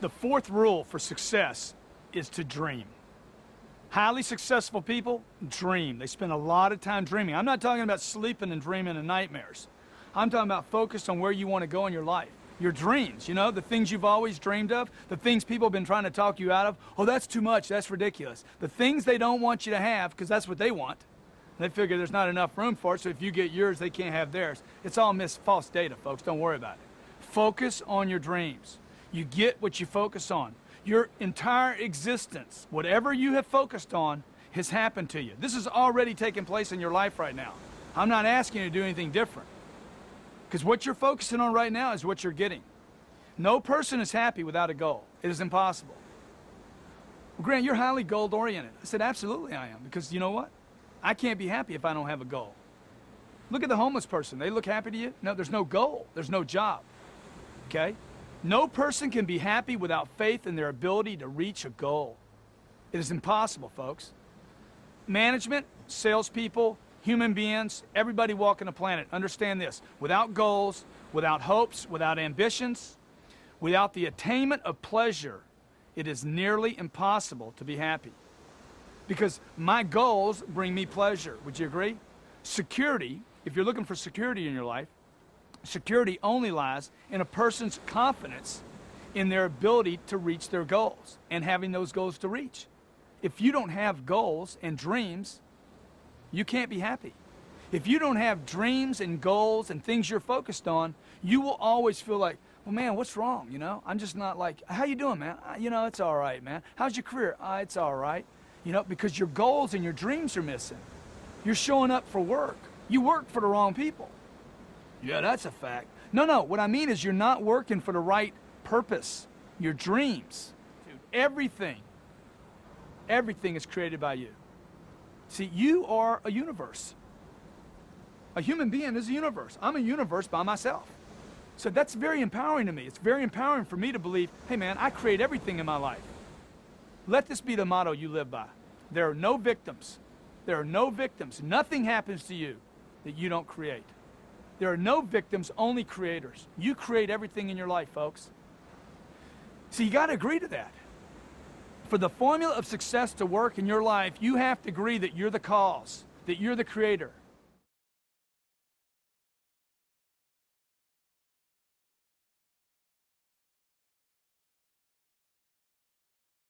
The fourth rule for success is to dream. Highly successful people dream. They spend a lot of time dreaming. I'm not talking about sleeping and dreaming and nightmares. I'm talking about focus on where you want to go in your life. Your dreams, you know, the things you've always dreamed of, the things people have been trying to talk you out of. Oh, that's too much, that's ridiculous. The things they don't want you to have because that's what they want. They figure there's not enough room for it, so if you get yours, they can't have theirs. It's all false data, folks. Don't worry about it. Focus on your dreams. You get what you focus on. Your entire existence, whatever you have focused on, has happened to you. This is already taking place in your life right now. I'm not asking you to do anything different. Because what you're focusing on right now is what you're getting. No person is happy without a goal. It is impossible. Well, Grant, you're highly goal-oriented. I said, absolutely I am. Because you know what? I can't be happy if I don't have a goal. Look at the homeless person. They look happy to you? No, there's no goal. There's no job. Okay? No person can be happy without faith in their ability to reach a goal. It is impossible, folks. Management, salespeople, human beings, everybody walking the planet, understand this. Without goals, without hopes, without ambitions, without the attainment of pleasure, it is nearly impossible to be happy. Because my goals bring me pleasure. Would you agree? Security, if you're looking for security in your life, security only lies in a person's confidence in their ability to reach their goals and having those goals to reach. If you don't have goals and dreams, you can't be happy. If you don't have dreams and goals and things you're focused on, you will always feel like, well, man, what's wrong? You know, I'm just not like, how you doing, man? You know, it's all right, man. How's your career? It's all right. You know, because your goals and your dreams are missing. You're showing up for work. You work for the wrong people. Yeah, that's a fact. No, what I mean is you're not working for the right purpose. Your dreams. Dude, everything is created by you. See, you are a universe. A human being is a universe. I'm a universe by myself. So that's very empowering to me. It's very empowering for me to believe, hey man, I create everything in my life. Let this be the motto you live by. There are no victims. There are no victims. Nothing happens to you that you don't create. There are no victims, only creators. You create everything in your life, folks. So you got to agree to that. For the formula of success to work in your life, you have to agree that you're the cause, that you're the creator.